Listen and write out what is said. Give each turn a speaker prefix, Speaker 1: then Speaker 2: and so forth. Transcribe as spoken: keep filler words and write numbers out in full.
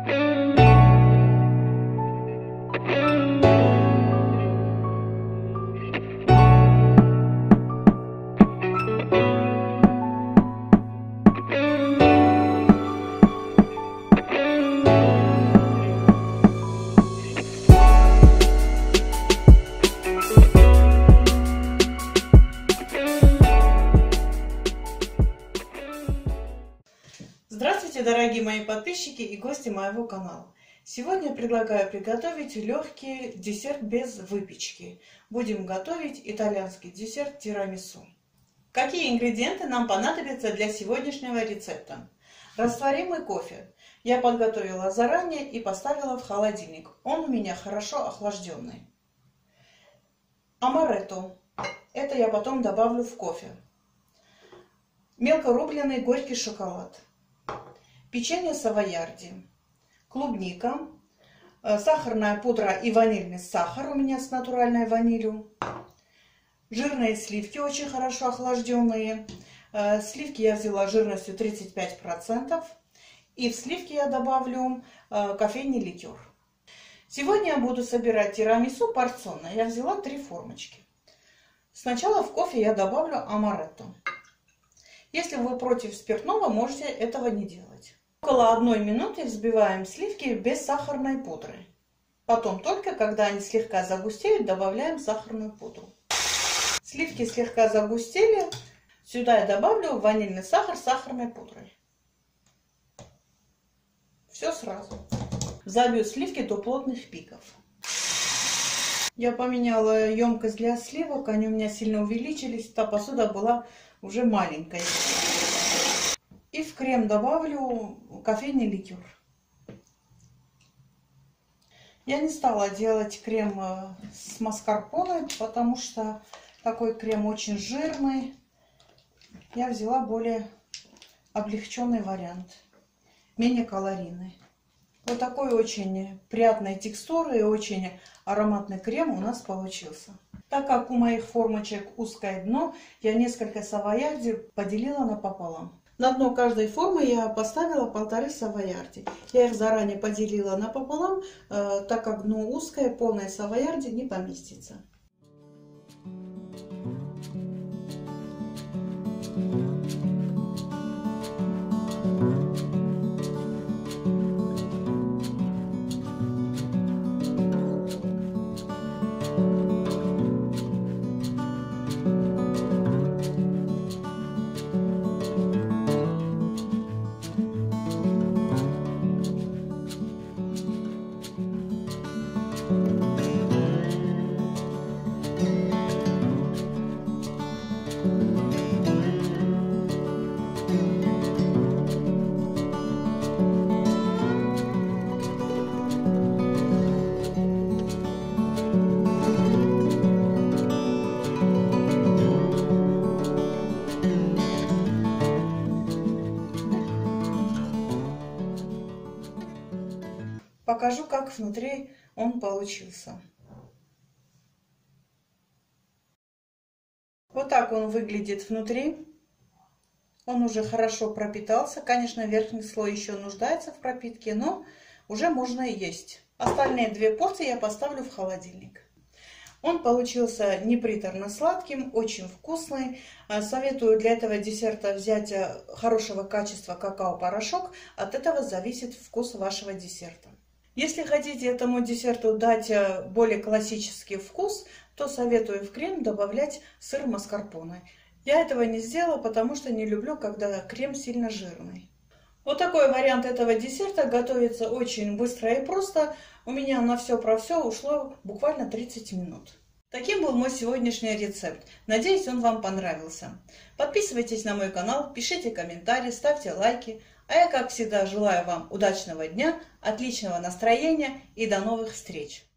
Speaker 1: Здравствуйте, дорогие мои подписчики и гости моего канала. Сегодня я предлагаю приготовить легкий десерт без выпечки. Будем готовить итальянский десерт тирамису. Какие ингредиенты нам понадобятся для сегодняшнего рецепта? Растворимый кофе. Я подготовила заранее и поставила в холодильник. Он у меня хорошо охлажденный. Амаретто. Это я потом добавлю в кофе. Мелко рубленый горький шоколад. Печенье савойярди, клубника, сахарная пудра и ванильный сахар у меня с натуральной ванилью, жирные сливки очень хорошо охлажденные. Сливки я взяла жирностью тридцать пять процентов, и в сливки я добавлю кофейный ликер. Сегодня я буду собирать тирамису порционно. Я взяла три формочки. Сначала в кофе я добавлю амаретто. Если вы против спиртного, можете этого не делать. Около одной минуты взбиваем сливки без сахарной пудры. Потом только, когда они слегка загустеют, добавляем сахарную пудру. Сливки слегка загустели. Сюда я добавлю ванильный сахар с сахарной пудрой. Все сразу. Взбью сливки до плотных пиков. Я поменяла емкость для сливок. Они у меня сильно увеличились. Та посуда была уже маленькая. И в крем добавлю кофейный ликер. Я не стала делать крем с маскарпоне, потому что такой крем очень жирный. Я взяла более облегченный вариант, менее калорийный. Вот такой очень приятной текстуры и очень ароматный крем у нас получился. Так как у моих формочек узкое дно, я несколько савойярди поделила напополам. На дно каждой формы я поставила полторы савойярди. Я их заранее поделила напополам, э, так как дно узкое, полное савойярди не поместится. Покажу, как внутри он получился. Вот так он выглядит внутри. Он уже хорошо пропитался. Конечно, верхний слой еще нуждается в пропитке, но уже можно есть. Остальные две порции я поставлю в холодильник. Он получился неприторно-сладким, очень вкусный. Советую для этого десерта взять хорошего качества какао-порошок. От этого зависит вкус вашего десерта. Если хотите этому десерту дать более классический вкус, то советую в крем добавлять сыр маскарпоне. Я этого не сделала, потому что не люблю, когда крем сильно жирный. Вот такой вариант этого десерта готовится очень быстро и просто. У меня на все про все ушло буквально тридцать минут. Таким был мой сегодняшний рецепт. Надеюсь, он вам понравился. Подписывайтесь на мой канал, пишите комментарии, ставьте лайки. А я, как всегда, желаю вам удачного дня, отличного настроения и до новых встреч!